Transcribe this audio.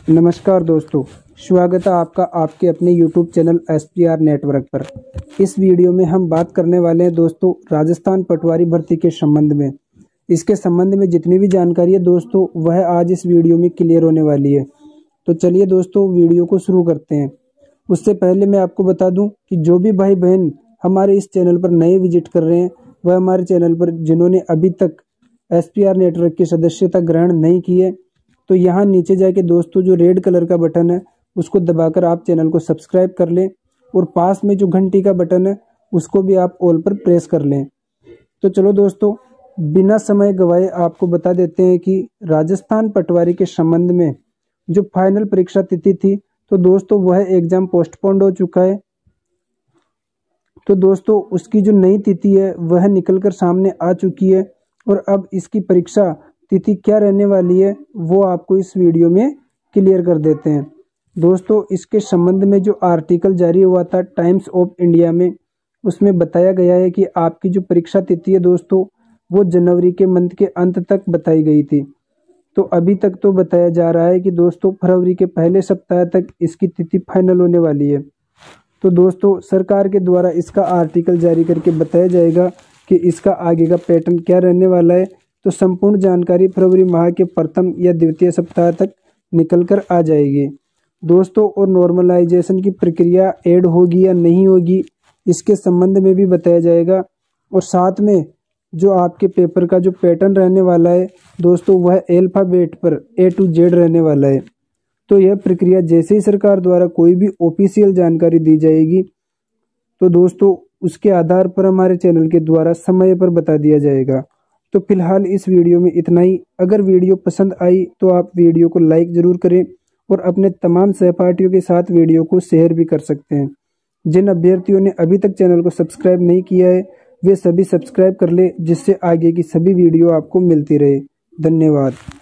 नमस्कार दोस्तों, स्वागत है आपका आपके अपने YouTube चैनल SPR नेटवर्क पर। इस वीडियो में हम बात करने वाले हैं दोस्तों राजस्थान पटवारी भर्ती के संबंध में। इसके संबंध में जितनी भी जानकारी है दोस्तों वह आज इस वीडियो में क्लियर होने वाली है। तो चलिए दोस्तों वीडियो को शुरू करते हैं। उससे पहले मैं आपको बता दूं कि जो भी भाई बहन हमारे इस चैनल पर नए विजिट कर रहे हैं वह हमारे चैनल पर जिन्होंने अभी तक SPR नेटवर्क की सदस्यता ग्रहण नहीं की है तो यहाँ नीचे जाके दोस्तों जो रेड कलर का बटन है उसको दबाकर आप चैनल को सब्सक्राइब कर लें और पास में जो घंटी का बटन है उसको भी आप ऑल पर प्रेस कर लें। तो चलो दोस्तों बिना समय गवाए आपको बता देते हैं कि राजस्थान पटवारी के संबंध में जो फाइनल परीक्षा तिथि थी तो दोस्तों वह एग्जाम पोस्टपोन्ड हो चुका है। तो दोस्तों उसकी जो नई तिथि है वह निकलकर सामने आ चुकी है और अब इसकी परीक्षा तिथि क्या रहने वाली है वो आपको इस वीडियो में क्लियर कर देते हैं। दोस्तों इसके संबंध में जो आर्टिकल जारी हुआ था टाइम्स ऑफ इंडिया में उसमें बताया गया है कि आपकी जो परीक्षा तिथि है दोस्तों वो जनवरी के मंथ के अंत तक बताई गई थी। तो अभी तक तो बताया जा रहा है कि दोस्तों फरवरी के पहले सप्ताह तक इसकी तिथि फाइनल होने वाली है। तो दोस्तों सरकार के द्वारा इसका आर्टिकल जारी करके बताया जाएगा कि इसका आगे का पैटर्न क्या रहने वाला है। तो संपूर्ण जानकारी फरवरी माह के प्रथम या द्वितीय सप्ताह तक निकल कर आ जाएगी दोस्तों। और नॉर्मलाइजेशन की प्रक्रिया ऐड होगी या नहीं होगी इसके संबंध में भी बताया जाएगा। और साथ में जो आपके पेपर का जो पैटर्न रहने वाला है दोस्तों वह अल्फाबेट पर A to Z रहने वाला है। तो यह प्रक्रिया जैसे ही सरकार द्वारा कोई भी ऑफिशियल जानकारी दी जाएगी तो दोस्तों उसके आधार पर हमारे चैनल के द्वारा समय पर बता दिया जाएगा। तो फिलहाल इस वीडियो में इतना ही। अगर वीडियो पसंद आई तो आप वीडियो को लाइक ज़रूर करें और अपने तमाम सहपाठियों के साथ वीडियो को शेयर भी कर सकते हैं। जिन अभ्यर्थियों ने अभी तक चैनल को सब्सक्राइब नहीं किया है वे सभी सब्सक्राइब कर ले जिससे आगे की सभी वीडियो आपको मिलती रहे। धन्यवाद।